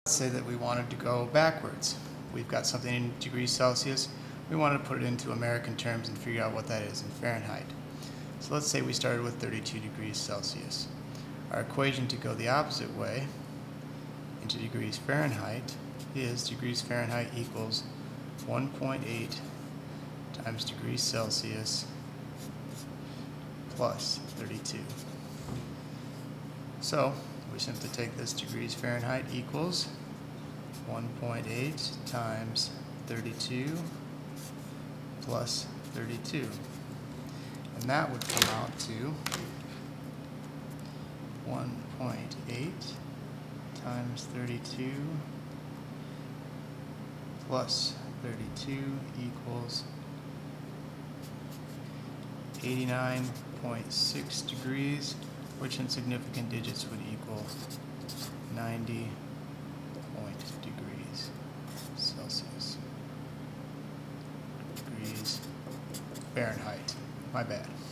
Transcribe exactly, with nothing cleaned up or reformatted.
Say that we wanted to go backwards. We've got something in degrees Celsius. We wanted to put it into American terms and figure out what that is in Fahrenheit. So let's say we started with thirty-two degrees Celsius. Our equation to go the opposite way into degrees Fahrenheit is degrees Fahrenheit equals one point eight times degrees Celsius plus thirty-two. So we simply take this degrees Fahrenheit equals one point eight times thirty-two plus thirty-two. And that would come out to one point eight times thirty-two plus thirty-two equals eighty-nine point six degrees, which in significant digits would equal ninety point degrees Celsius. Degrees Fahrenheit. My bad.